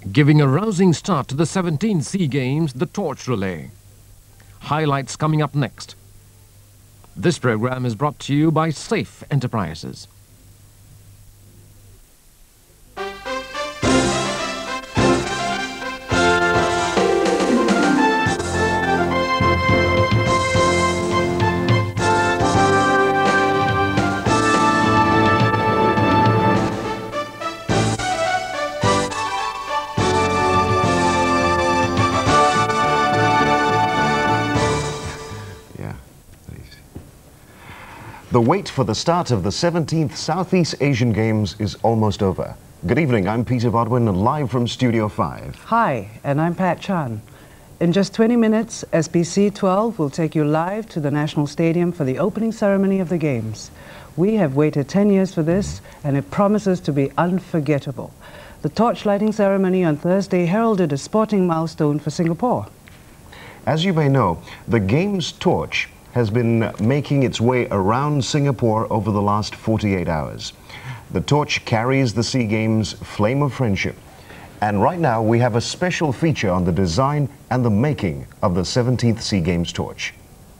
giving a rousing start to the 17th SEA Games, the Torch Relay. Highlights coming up next. This program is brought to you by Safe Enterprises. The wait for the start of the 17th Southeast Asian Games is almost over. Good evening, I'm Peter Bodwin, live from Studio 5. Hi, and I'm Pat Chan. In just 20 minutes, SBC 12 will take you live to the National Stadium for the opening ceremony of the Games. We have waited 10 years for this, and it promises to be unforgettable. The torch lighting ceremony on Thursday heralded a sporting milestone for Singapore. As you may know, the Games torch has been making its way around Singapore over the last 48 hours. The torch carries the SEA Games flame of friendship. And right now we have a special feature on the design and the making of the 17th SEA Games torch.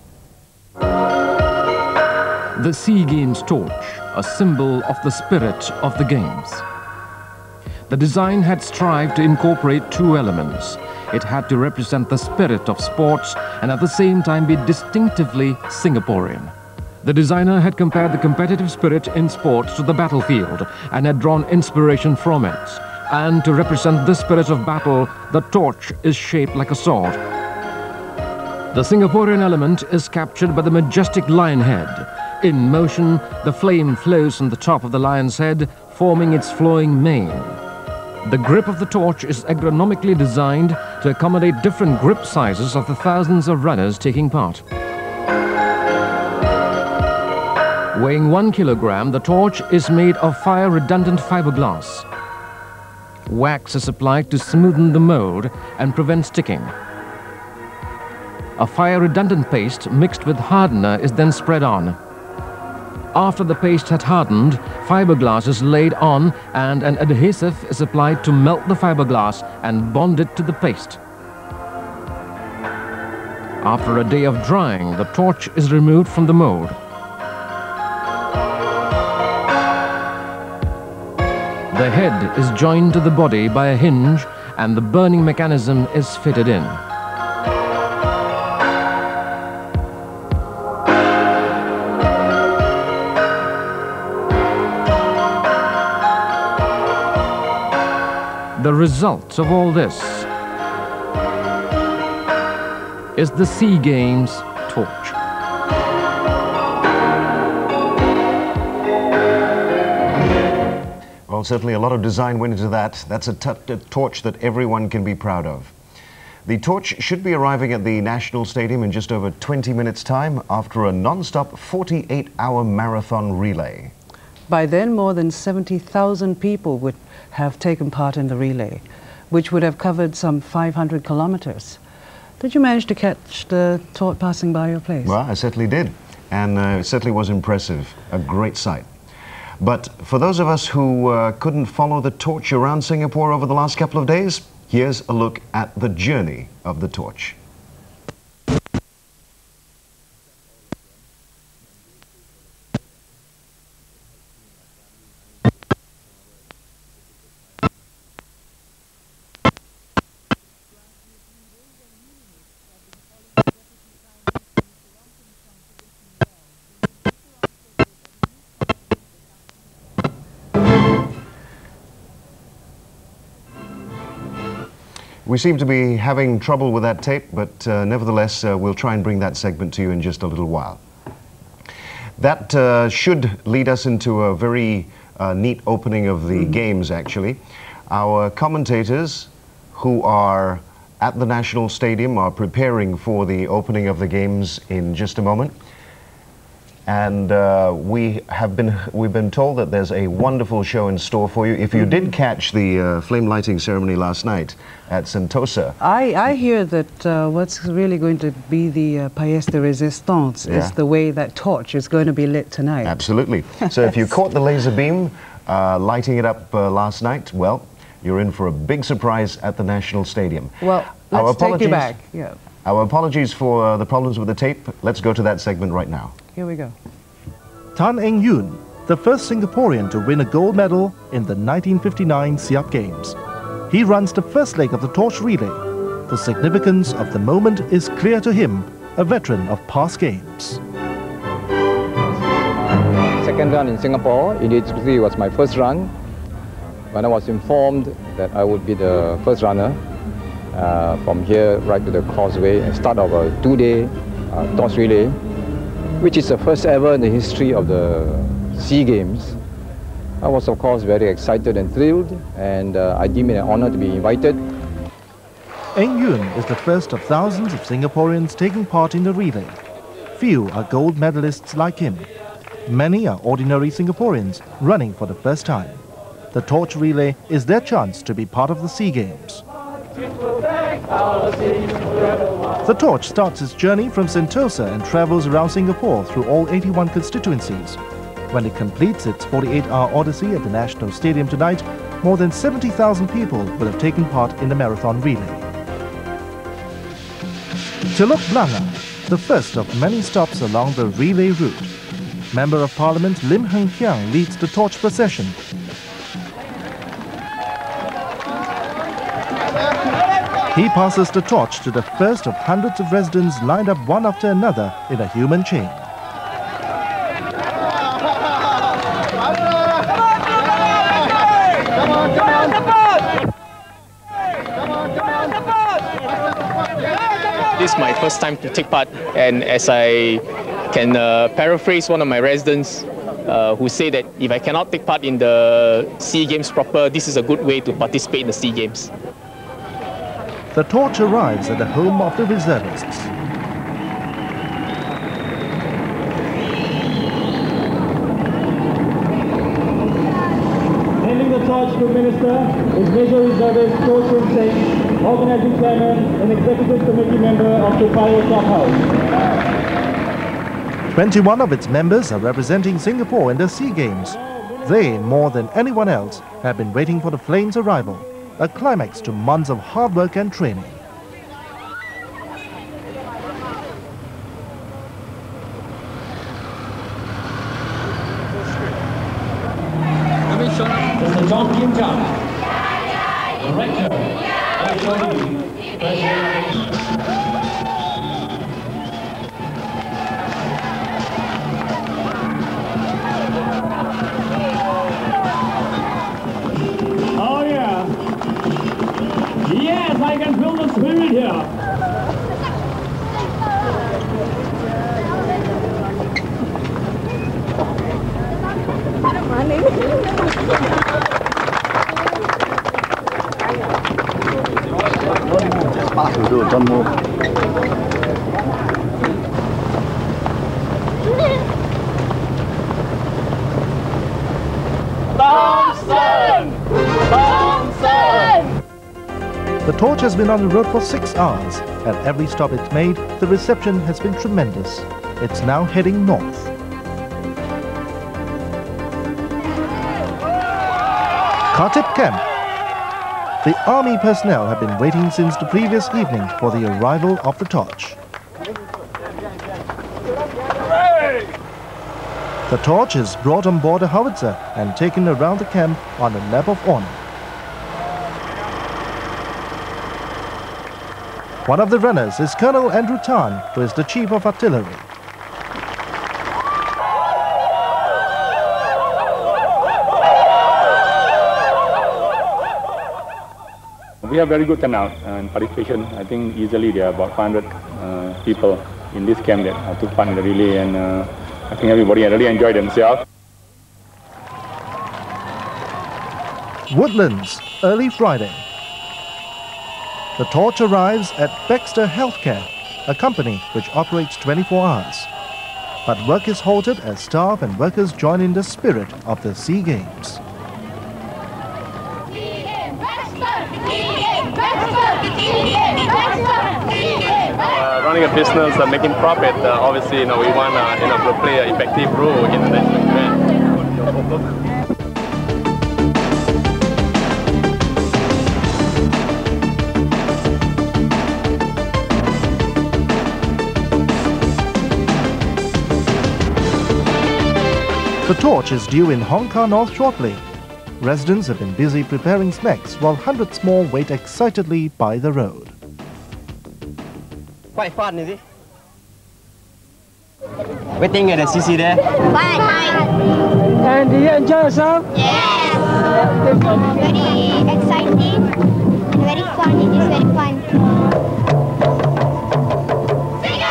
The SEA Games torch, a symbol of the spirit of the Games. The design had strived to incorporate two elements. It had to represent the spirit of sports and at the same time be distinctively Singaporean. The designer had compared the competitive spirit in sports to the battlefield and had drawn inspiration from it. And to represent this spirit of battle, the torch is shaped like a sword. The Singaporean element is captured by the majestic lion head. In motion, the flame flows from the top of the lion's head, forming its flowing mane. The grip of the torch is agronomically designed to accommodate different grip sizes of the thousands of runners taking part. Weighing 1 kilogram, the torch is made of fire-redundant fiberglass. Wax is applied to smoothen the mold and prevent sticking. A fire-redundant paste mixed with hardener is then spread on. After the paste had hardened, fiberglass is laid on and an adhesive is applied to melt the fiberglass and bond it to the paste. After a day of drying, the torch is removed from the mold. The head is joined to the body by a hinge and the burning mechanism is fitted in. The result of all this is the SEA Games torch. Well, certainly a lot of design went into that. That's a torch that everyone can be proud of. The torch should be arriving at the National Stadium in just over 20 minutes' time after a non-stop 48-hour marathon relay. By then, more than 70,000 people would have taken part in the relay, which would have covered some 500 kilometers. Did you manage to catch the torch passing by your place? Well, I certainly did, and it certainly was impressive, a great sight. But for those of us who couldn't follow the torch around Singapore over the last couple of days, here's a look at the journey of the torch. We seem to be having trouble with that tape, but nevertheless, we'll try and bring that segment to you in just a little while. That should lead us into a very neat opening of the Games, actually. Our commentators, who are at the National Stadium, are preparing for the opening of the Games in just a moment. And we've been told that there's a wonderful show in store for you. If you did catch the flame lighting ceremony last night at Sentosa. I hear that what's really going to be the pièce de résistance is the way that torch is going to be lit tonight. Absolutely. So if you caught the laser beam lighting it up last night, well, you're in for a big surprise at the National Stadium. Well, let's take you back. Yeah. Our apologies for the problems with the tape. Let's go to that segment right now. Here we go. Tan Eng Yoon, the first Singaporean to win a gold medal in the 1959 Siap Games. He runs the first leg of the torch relay. The significance of the moment is clear to him, a veteran of past games. Second run in Singapore in 83 was my first run. When I was informed that I would be the first runner from here right to the causeway and start of a 2-day torch relay, which is the first ever in the history of the SEA Games, I was of course very excited and thrilled, and I deem it an honor to be invited. Eng Yoon is the first of thousands of Singaporeans taking part in the relay. Few are gold medalists like him. Many are ordinary Singaporeans running for the first time. The torch relay is their chance to be part of the SEA Games. The torch starts its journey from Sentosa and travels around Singapore through all 81 constituencies. When it completes its 48-hour odyssey at the National Stadium tonight, more than 70,000 people will have taken part in the marathon relay. Teluk Blangah, the first of many stops along the relay route. Member of Parliament Lim Hng Kiang leads the torch procession. He passes the torch to the first of hundreds of residents lined up one after another in a human chain. This is my first time to take part, and as I can paraphrase one of my residents who say that if I cannot take part in the SEA Games proper, this is a good way to participate in the SEA Games. The torch arrives at the home of the reservists. Handing the torch to Minister is Major Reservist Chow Choon Seng, Organising Chairman and Executive Committee Member of Toa Payoh Clubhouse. 21 of its members are representing Singapore in the SEA Games. They, more than anyone else, have been waiting for the flame's arrival, a climax to months of hard work and training. Mr. John Kim Chang, Director, Oh yeah. Yes, I can feel the spirit here. Don't move. The torch has been on the road for 6 hours. At every stop it's made, the reception has been tremendous. It's now heading north. Khatib Camp. The army personnel have been waiting since the previous evening for the arrival of the torch. The torch is brought on board a howitzer and taken around the camp on a lap of honor. One of the runners is Colonel Andrew Tan, who is the Chief of Artillery. We have very good turnout and participation. I think easily there are about 500 people in this camp that took part in the relay, and I think everybody really enjoyed themselves. Woodlands, early Friday. The torch arrives at Baxter Healthcare, a company which operates 24 hours. But work is halted as staff and workers join in the spirit of the SEA Games. Running a business and making profit, obviously, we want to play an effective role in the national event. The torch is due in Hong Kong North shortly. Residents have been busy preparing snacks while hundreds more wait excitedly by the road. Quite fun, is it? Waiting at the CC there? Fun. And do you enjoy yourself? Yes. Very exciting and very fun. It is very fun. Sing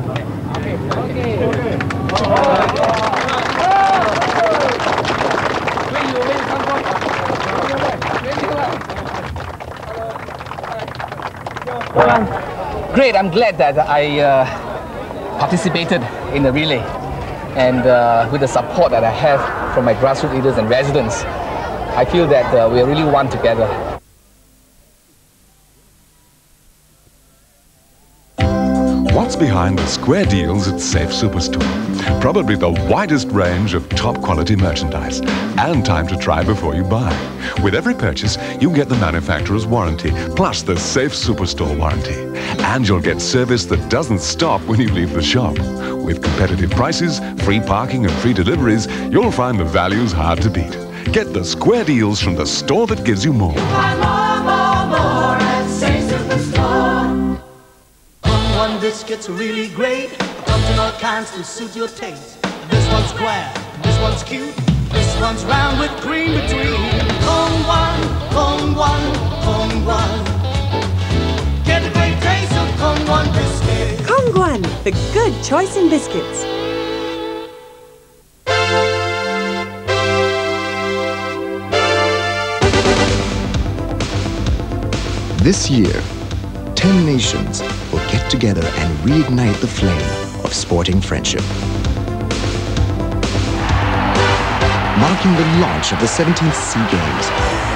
it! Great, I'm glad that I participated in the relay, and with the support that I have from my grassroots leaders and residents, I feel that we are really one together. What's behind the square deals at Safe Superstore? Probably the widest range of top quality merchandise and time to try before you buy. With every purchase, you get the manufacturer's warranty, plus the Safe Superstore warranty. And you'll get service that doesn't stop when you leave the shop. With competitive prices, free parking and free deliveries, you'll find the values hard to beat. Get the square deals from the store that gives you more. More at Safe Superstore. One biscuit's really great. Comes in all kinds to suit your taste. This one's square, this one's cute, this one's round with cream between. Kong Guan. Get a great taste of Kong Guan biscuit. Kong Guan, the good choice in biscuits. This year, 10 nations will get together and reignite the flame of sporting friendship. Marking the launch of the 17th SEA Games,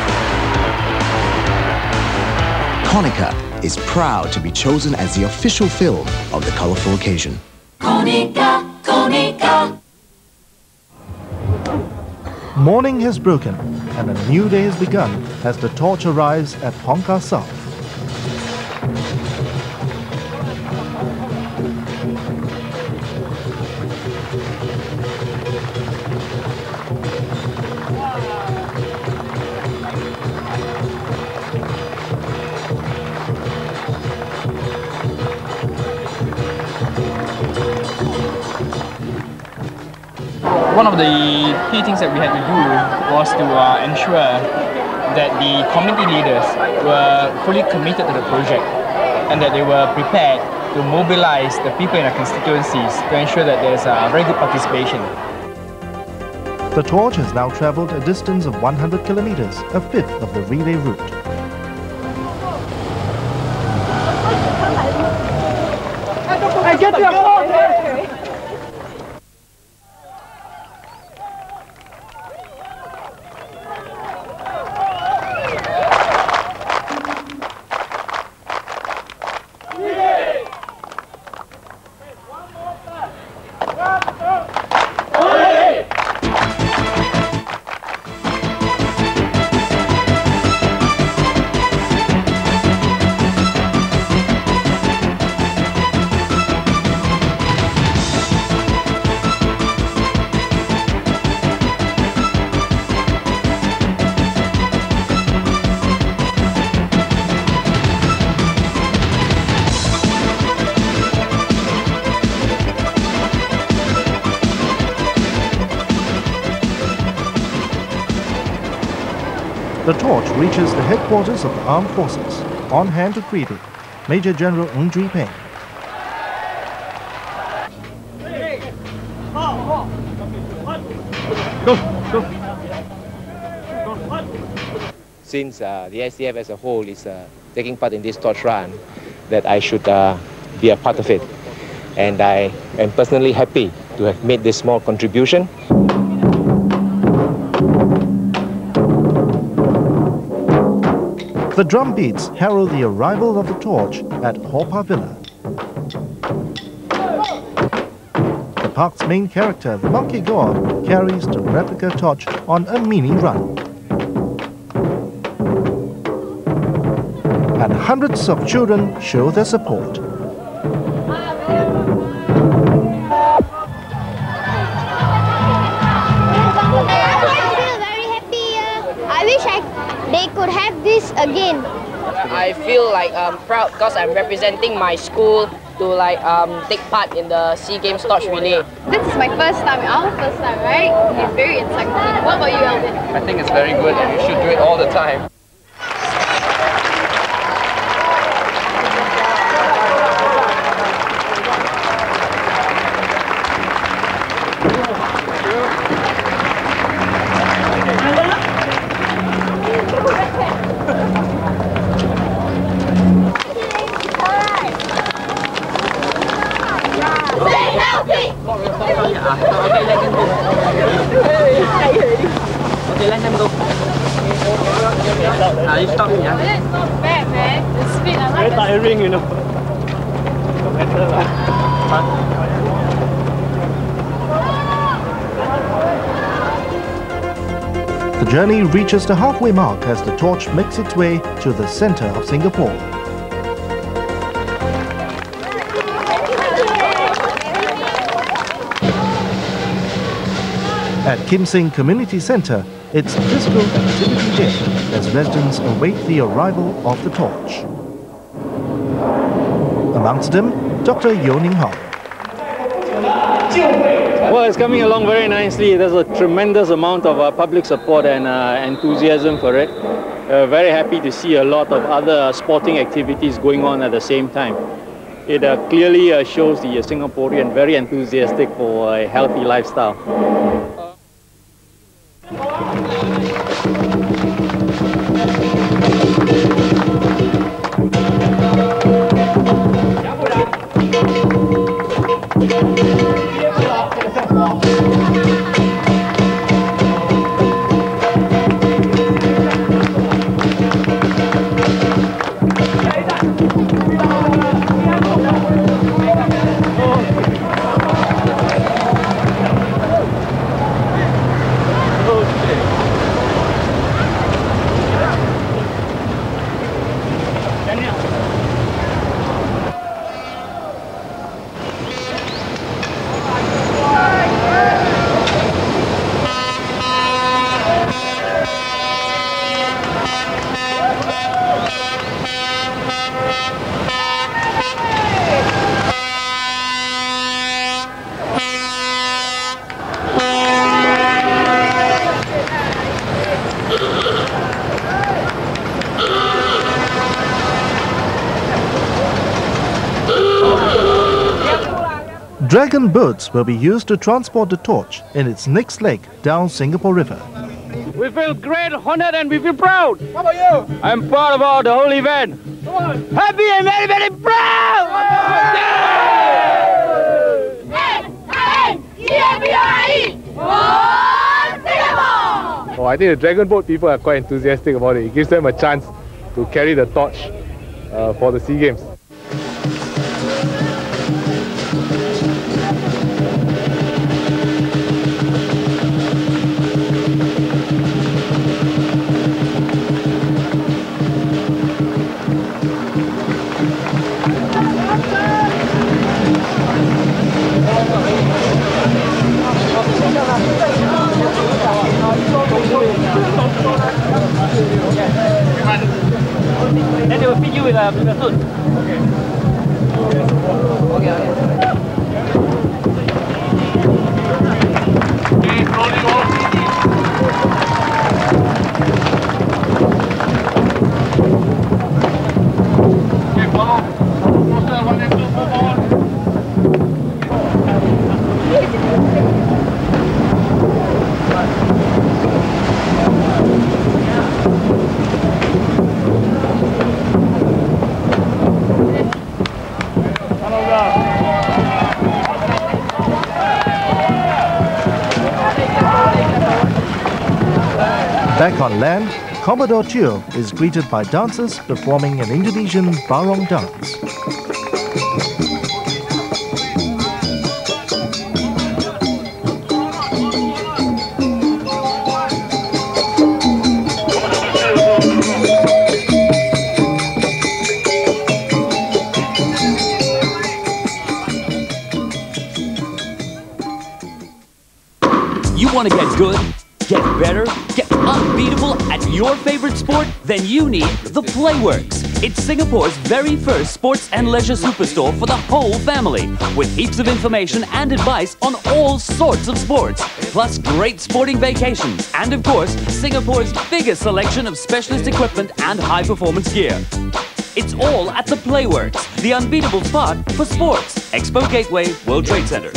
Konica is proud to be chosen as the official film of the colorful occasion. Konica. Morning has broken and a new day has begun as the torch arrives at Hong Kong South. One of the key things that we had to do was to ensure that the community leaders were fully committed to the project and that they were prepared to mobilize the people in their constituencies to ensure that there's a very good participation. The torch has now travelled a distance of 100 kilometers, a fifth of the relay route. Hey, get your phone! The torch reaches the headquarters of the armed forces. On hand to greet it, Major General Ng Zui Peng. Since the SDF as a whole is taking part in this torch run, that I should be a part of it. And I am personally happy to have made this small contribution. The drum beats herald the arrival of the torch at Haw Par Villa. The park's main character, the Monkey God, carries the replica torch on a mini run. And hundreds of children show their support. again. I feel like proud because I'm representing my school to like take part in the SEA Games Torch Relay. This is my first time, our first time, right? It's very exciting. What about you, Alvin? I think it's very good and you should do it all the time. Okay, let him go. You stop me. It's not bad, man. The speed, I like very tiring, you know. The journey reaches the halfway mark as the torch makes its way to the center of Singapore. At Kim Seng Community Centre, it's disco activity day as residents await the arrival of the torch. Amongst them, Dr. Yeo Ning Hong. Well, it's coming along very nicely. There's a tremendous amount of public support and enthusiasm for it. Very happy to see a lot of other sporting activities going on at the same time. It clearly shows the Singaporean very enthusiastic for a healthy lifestyle. Dragon boats will be used to transport the torch in its next leg down Singapore River. We feel great, honored, and we feel proud. How about you? I'm proud about the whole event. Happy and very, very proud! Oh, I think the Dragon Boat people are quite enthusiastic about it. It gives them a chance to carry the torch for the SEA Games. Then they will feed you with a food. Back on land, Commodore Teo is greeted by dancers performing an Indonesian barong dance. You want to get good? Get get better, get unbeatable at your favorite sport? Then you need the Playworks. It's Singapore's very first sports and leisure superstore for the whole family, with heaps of information and advice on all sorts of sports, plus great sporting vacations, and of course, Singapore's biggest selection of specialist equipment and high-performance gear. It's all at the Playworks, the unbeatable spot for sports. Expo Gateway, World Trade Center.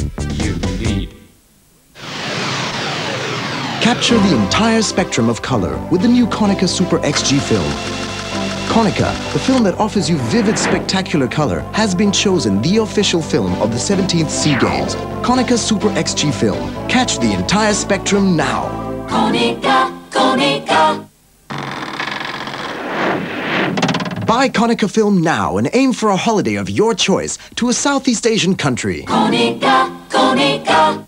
Capture the entire spectrum of color with the new Konica Super XG film. Konica, the film that offers you vivid, spectacular color, has been chosen the official film of the 17th SEA Games. Konica Super XG film. Catch the entire spectrum now. Konica, Konica. Buy Konica film now and aim for a holiday of your choice to a Southeast Asian country. Konica, Konica.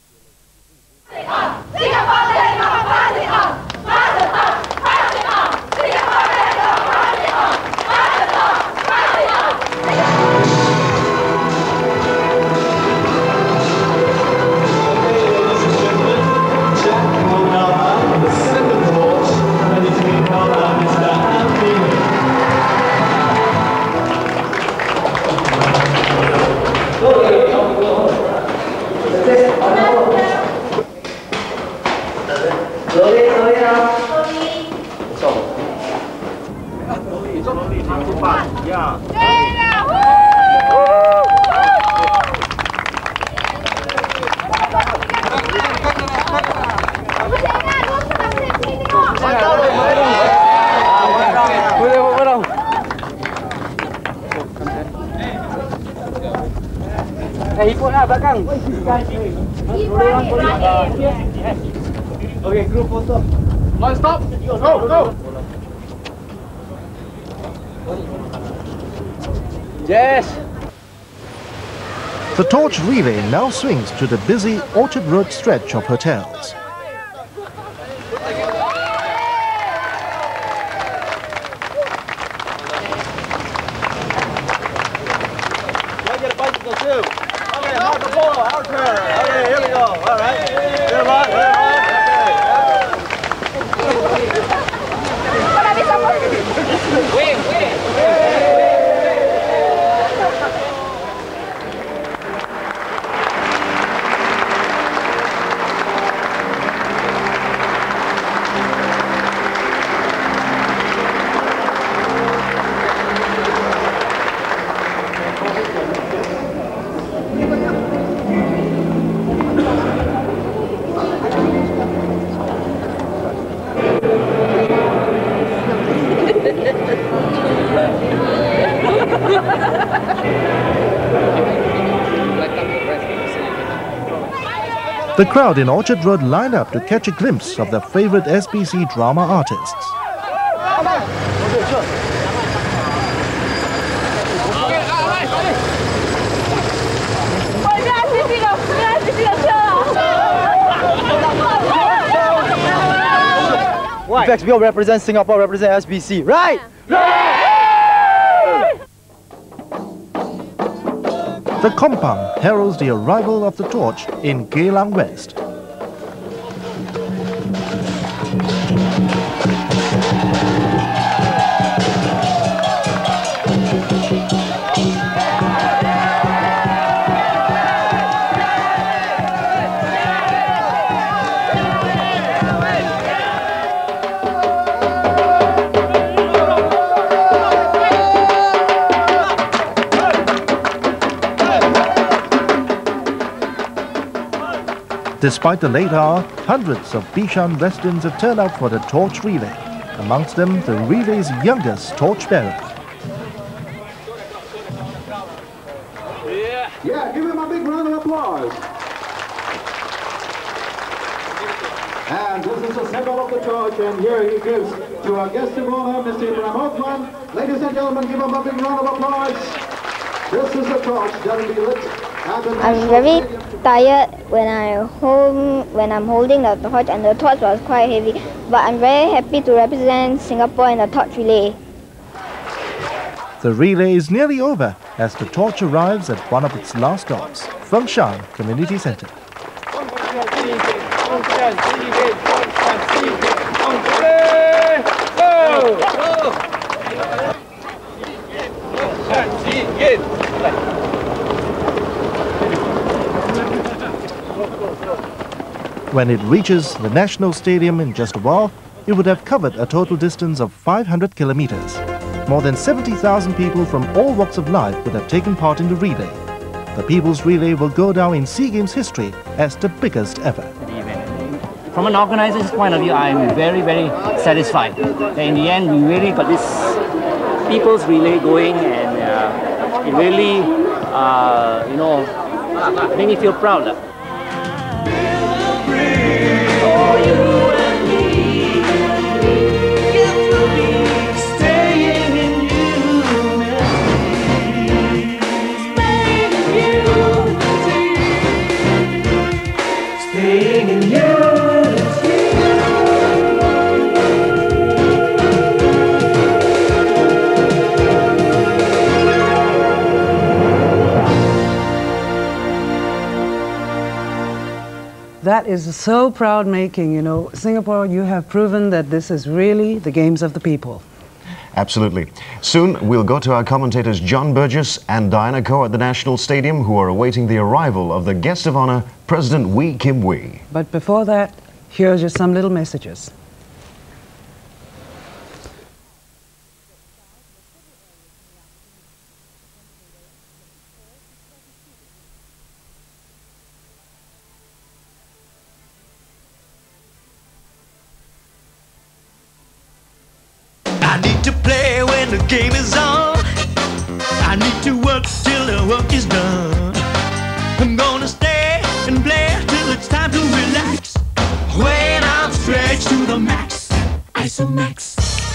Ikut lah belakang. Okay, group photo. One stop. Go, go. Yes. The torch relay now swings to the busy Orchard Road stretch of hotels. The crowd in Orchard Road lined up to catch a glimpse of their favorite SBC drama artists. In fact, we all represent Singapore, represent SBC, right? The compound heralds the arrival of the torch in Geylang West. Despite the late hour, hundreds of Bishan residents have turned out for the torch relay, amongst them the relay's youngest torchbearer. Yeah, give him a big round of applause. And this is the symbol of the torch, and here he gives to our guest of honor, Mr. Ibrahim Othman. Ladies and gentlemen, give him a big round of applause. This is the torch that will be lit. I'm very tired when I'm holding the torch, and the torch was quite heavy. But I'm very happy to represent Singapore in the torch relay. The relay is nearly over as the torch arrives at one of its last stops, Fengshan Community Centre. When it reaches the National Stadium in just a while, it would have covered a total distance of 500 kilometers. More than 70,000 people from all walks of life would have taken part in the relay. The People's Relay will go down in SEA Games history as the biggest ever. From an organizer's point of view, I'm very, very satisfied. In the end, we really got this People's Relay going, and it really, made me feel proud. That is so proud-making, you know. Singapore, you have proven that this is really the games of the people. Absolutely. Soon we'll go to our commentators John Burgess and Diana Koh at the National Stadium, who are awaiting the arrival of the guest of honor, President Wee Kim Wee. But before that, here are just some little messages. I need to play when the game is on. I need to work till the work is done. I'm gonna stay and play till it's time to relax. When I'm stretched to the max, Isomax.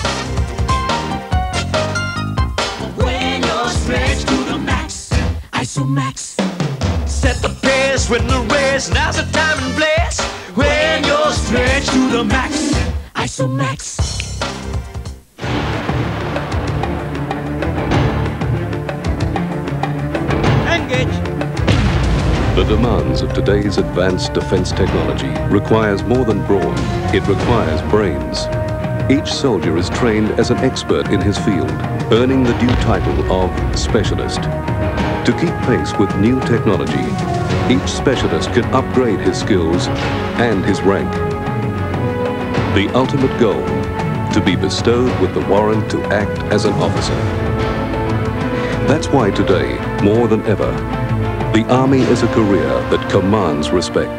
When you're stretched to the max, Isomax. Set the pace when the race, now's the time and place. When you're stretched to the max, Isomax. The demands of today's advanced defense technology requires more than brawn, it requires brains. Each soldier is trained as an expert in his field, earning the due title of specialist. To keep pace with new technology, each specialist can upgrade his skills and his rank. The ultimate goal, to be bestowed with the warrant to act as an officer. That's why today, more than ever, the Army is a career that commands respect.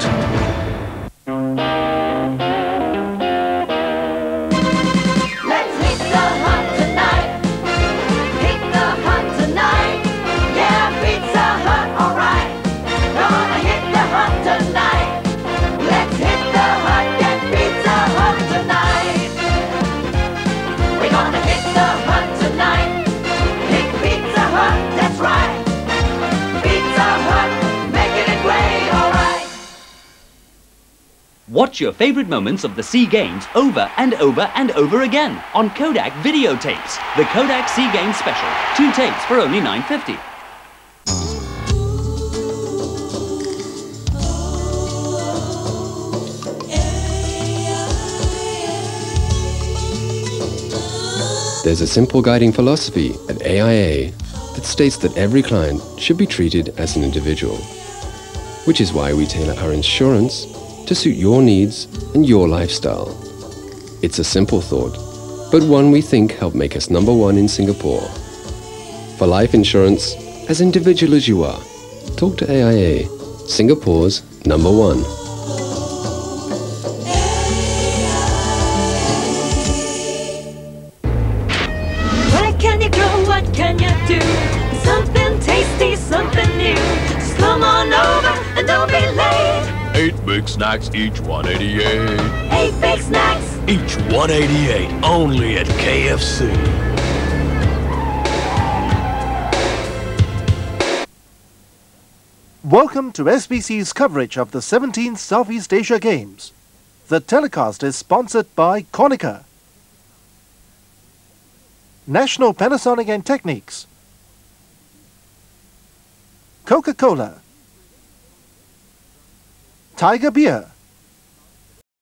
Let's hit the hunt tonight. Hit the hunt tonight. Yeah, Pizza Hut, alright. Gonna hit the hunt tonight. Let's hit the hunt, get Pizza Hut tonight. We're gonna hit the hunt tonight. Hit Pizza Hut, that's right. Watch your favorite moments of the SEA Games over and over and over again on Kodak videotapes. The Kodak SEA Games Special. 2 tapes for only $9.50. There's a simple guiding philosophy at AIA that states that every client should be treated as an individual, which is why we tailor our insurance to suit your needs and your lifestyle. It's a simple thought, but one we think helped make us #1 in Singapore. For life insurance, as individual as you are, talk to AIA, Singapore's #1. What can you grow? What can you do? Something tasty, something new. Just come on over and don't be late. 8 big snacks, each $1.88. 8 big snacks, Each $1.88, only at KFC. Welcome to SBC's coverage of the 17th Southeast Asia Games. The telecast is sponsored by Konica, National Panasonic and Techniques, Coca-Cola, Tiger Beer,